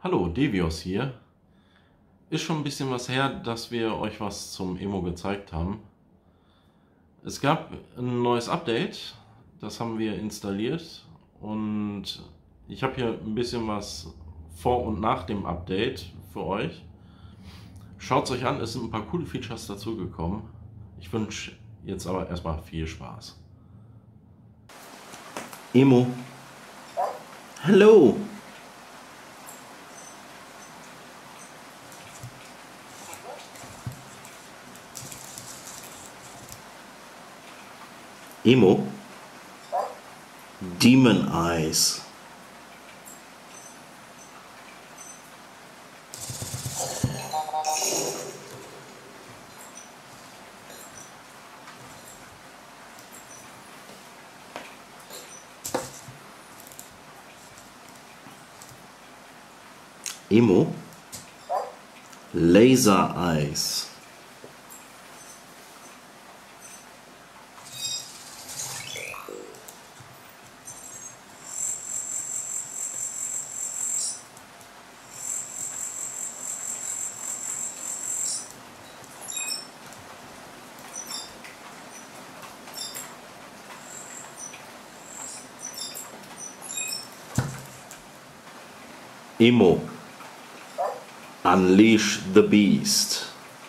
Hallo, Devios hier. Ist schon ein bisschen was her, dass wir euch was zum Emo gezeigt haben. Es gab ein neues Update, das haben wir installiert und ich habe hier ein bisschen was vor und nach dem Update für euch. Schaut es euch an, es sind ein paar coole Features dazugekommen. Ich wünsche jetzt aber erstmal viel Spaß. Emo. Hello. Emo. Demon Eyes. Emo. Laser Eyes. Emo. Unleash the Beast.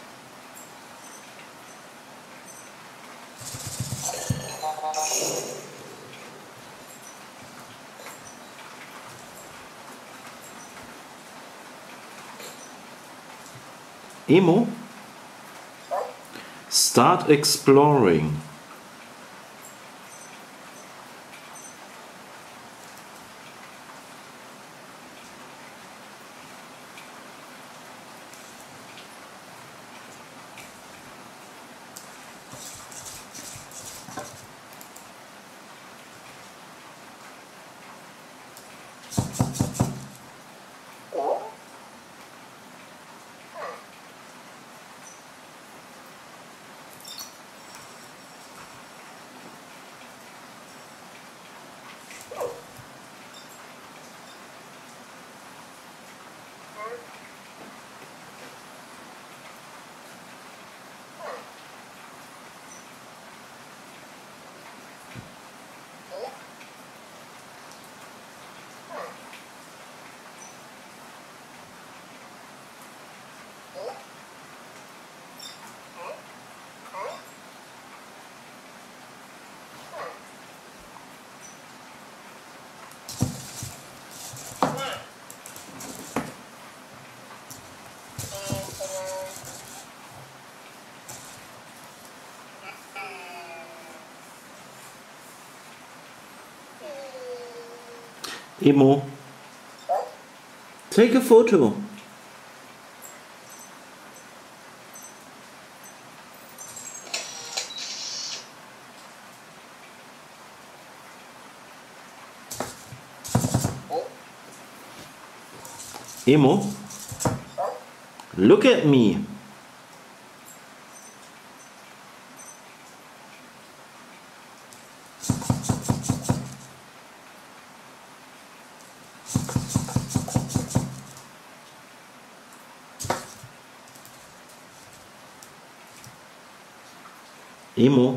Emo. Start exploring. Emo. Take a photo. Emo. Look at me. Emo.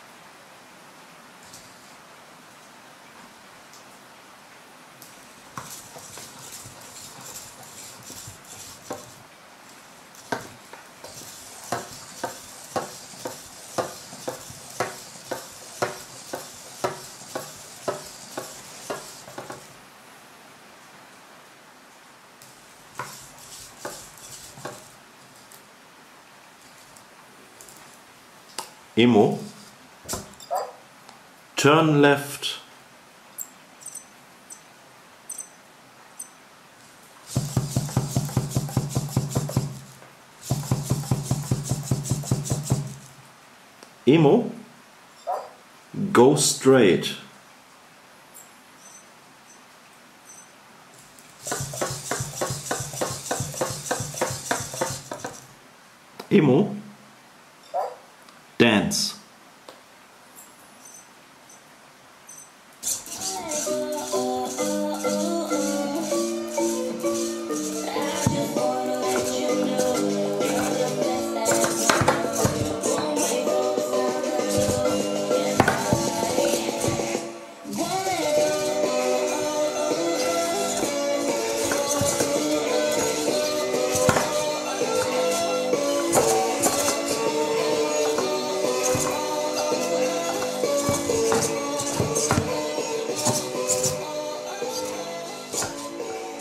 Emo. Turn left. Emo. Go straight. Emo. Dance.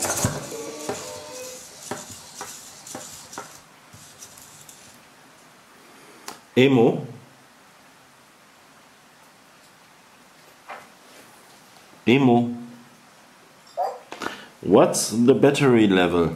Emo. Emo. What's the battery level?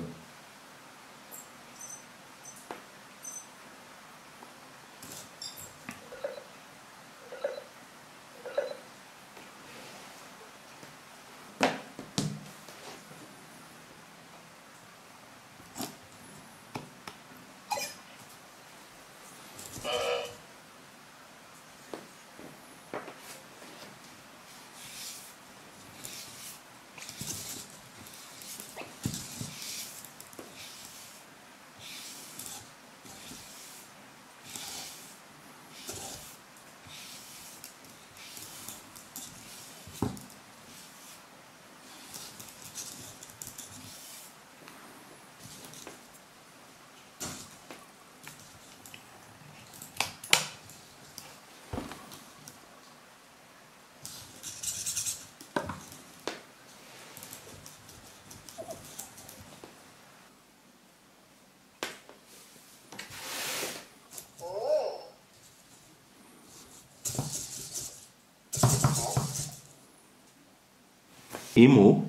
Emo.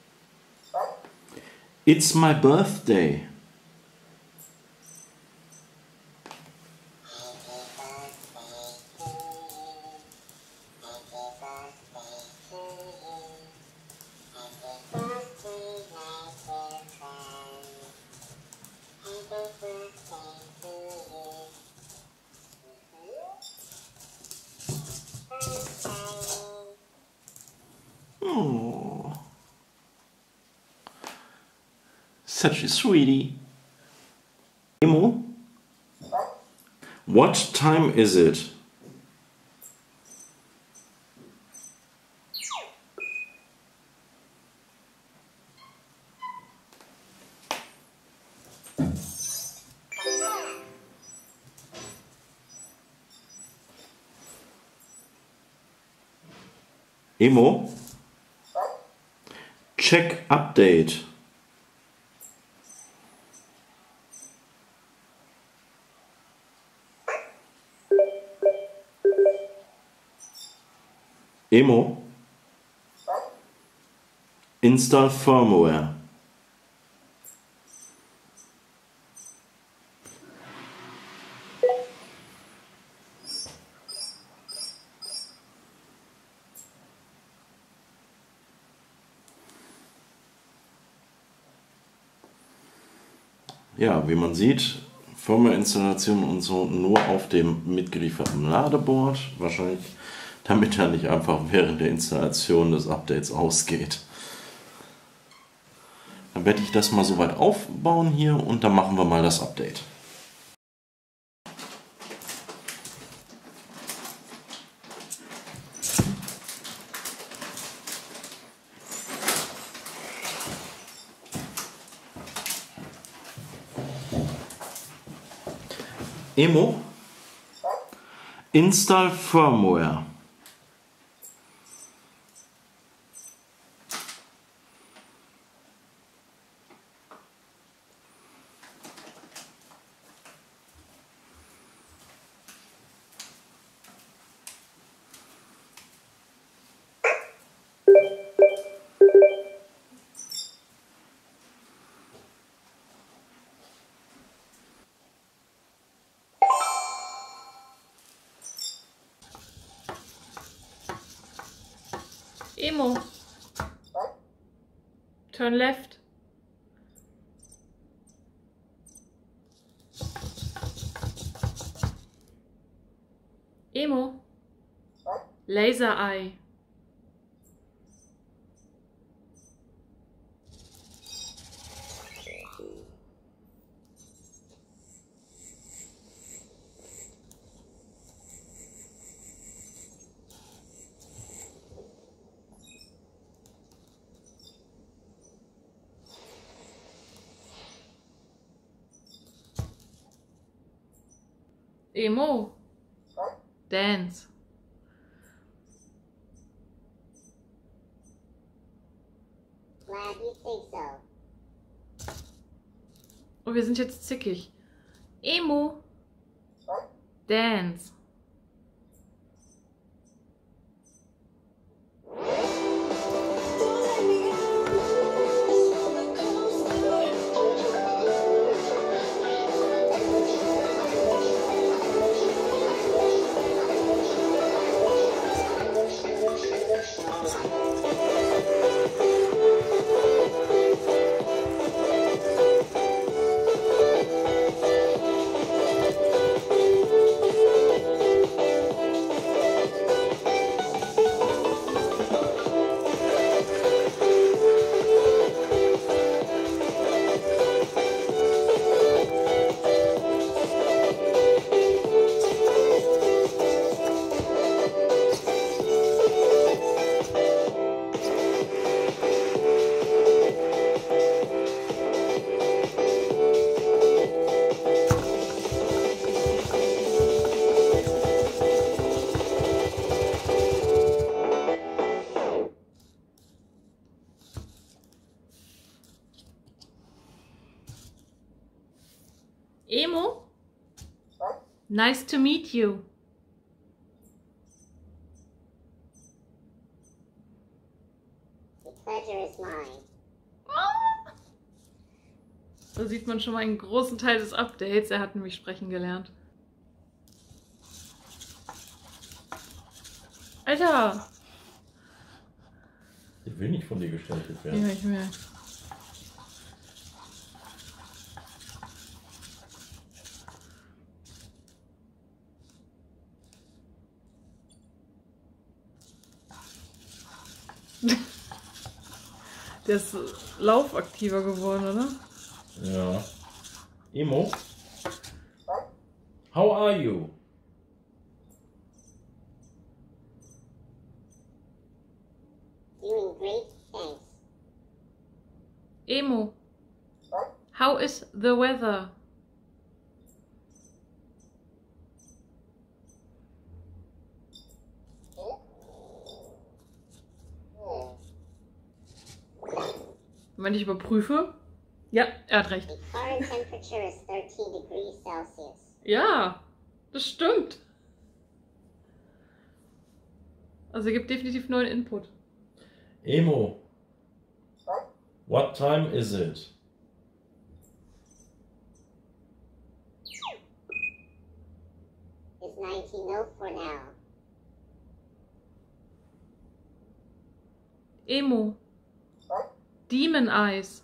It's my birthday. Oh, such a sweetie. Emo, what time is it? Emo, check update. Emo, install firmware. Ja, wie man sieht, Firmware-Installation und so nur auf dem mitgelieferten Ladeboard. Wahrscheinlich, damit er nicht einfach während der Installation des Updates ausgeht. Dann werde ich das mal soweit aufbauen hier und dann machen wir mal das Update. Emo, install firmware. Emo. Turn left. Emo. Laser Eye. Emo. Dance. Glad you think so. Oh, wir sind jetzt zickig. Emo. Dance. Emo? Nice to meet you. The pleasure is mine. Da sieht man schon mal einen großen Teil des Updates. Er hat nämlich sprechen gelernt. Alter! Ich will nicht von dir gestaltet werden. Ja, ich merke. Der ist laufaktiver geworden, oder? Ja. Emo? How are you? Doing great, thanks. Emo. How is the weather? Wenn ich überprüfe? Ja, er hat recht. The current temperature is 13 degrees Celsius. Ja, das stimmt. Also er gibt definitiv neuen Input. Emo. What time is it? It's 19:04 now. Emo. Demon Eyes.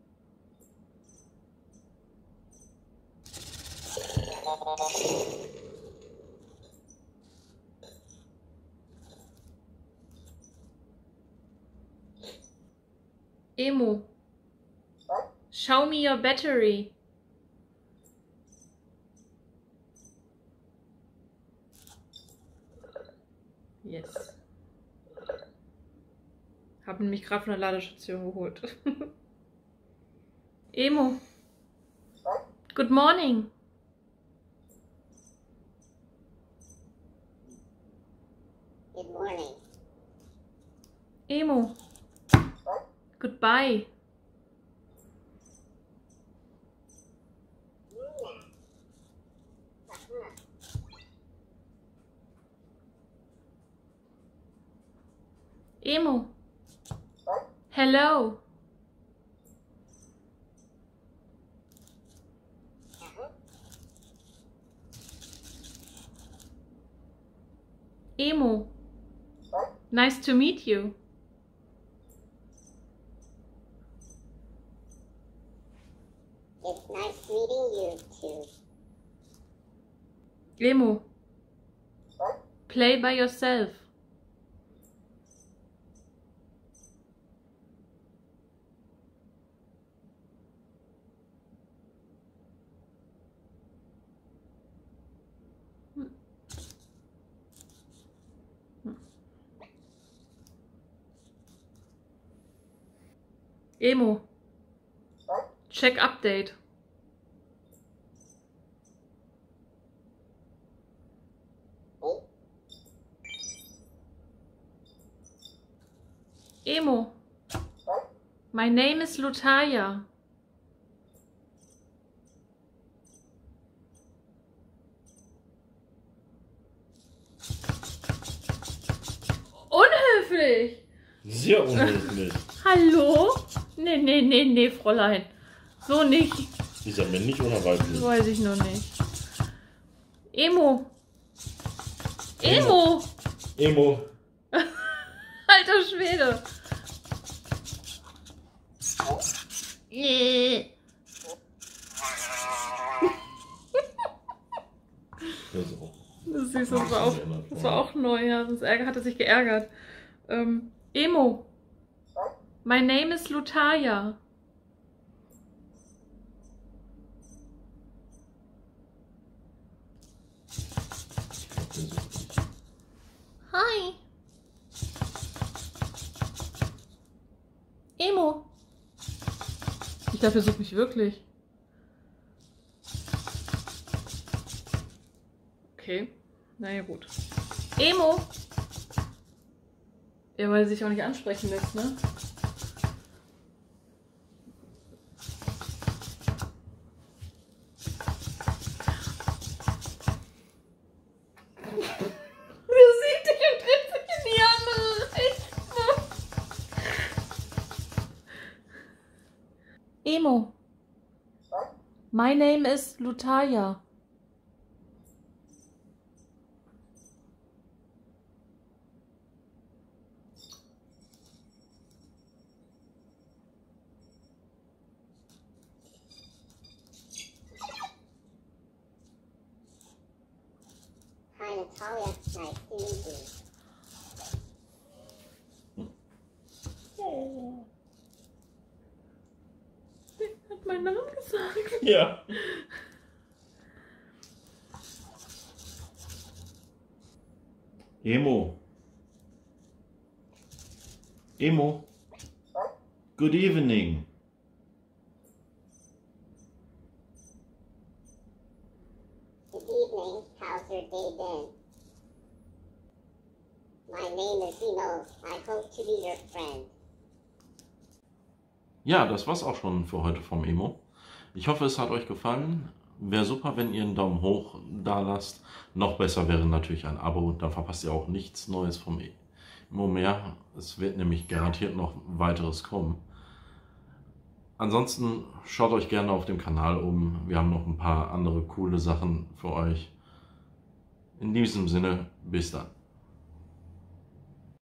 Emo. Show me your battery. Yes. Hab nämlich gerade von der Ladestation geholt. Emo. Good morning. Good morning. Emo. Goodbye. Emo. Hello. Emo. Nice to meet you. It's nice meeting you too. Emo. Play by yourself. Emo. Check update. Emo. My name is Lutaya. unhöflich. Sehr unhöflich. Hallo? Nee, Fräulein. So nicht. Ist er männlich oder weiblich? Weiß ich noch nicht. Emo. Emo. Emo. Alter Schwede. Das ist auch. Das ist süß, das war auch neu, ja. Das hat er sich geärgert. Emo. My name is Lutaya. Hi. Emo. Ich glaube, er sucht mich wirklich. Okay. Naja, gut. Emo. Ja, weil er sich auch nicht ansprechen lässt, ne? Du siehst dich und dreht sich in die andere Richtung. Emo. My name is Lutaya. Hi, Natalia. Nice to meet you. Der hat meinen Namen gesagt. Ja. Emo. Emo. Good evening. Good evening. How's your day been? My name is Emo. I hope to be your friend. Ja, das war's auch schon für heute vom Emo. Ich hoffe, es hat euch gefallen. Wäre super, wenn ihr einen Daumen hoch da lasst. Noch besser wäre natürlich ein Abo, dann verpasst ihr auch nichts Neues vom Emo mehr. Es wird nämlich garantiert noch weiteres kommen. Ansonsten schaut euch gerne auf dem Kanal um. Wir haben noch ein paar andere coole Sachen für euch. In diesem Sinne, bis dann.